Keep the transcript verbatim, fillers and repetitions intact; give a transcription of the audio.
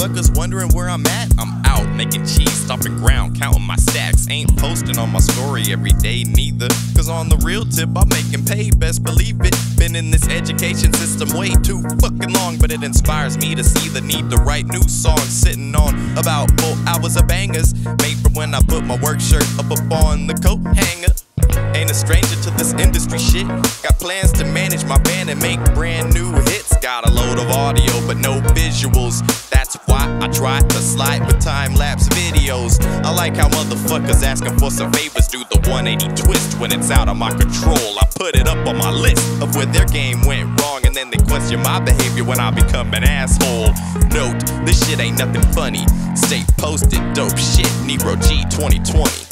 motherfuckers wondering where I'm at, I'm out making cheese, stomping ground, counting my stacks. Ain't posting on my story every day neither, cause on the real tip I'm making pay, best believe it. Been in this education system way too fucking long, but it inspires me to see the need to write new songs. Sitting on about four hours of bangers, made from when I put my work shirt up up on the coat hanger. Ain't a stranger to this industry shit. Got plans to manage my band and make brand new hits. Got a load of audio but no visuals. That's why I try to slide with time-lapse videos. I like how motherfuckers asking for some favors do the one eighty twist when it's out of my control. I put it up on my list of where their game went wrong, and then they question my behavior when I become an asshole. Note, this shit ain't nothing funny. Stay posted, dope shit, Negro G twenty twenty.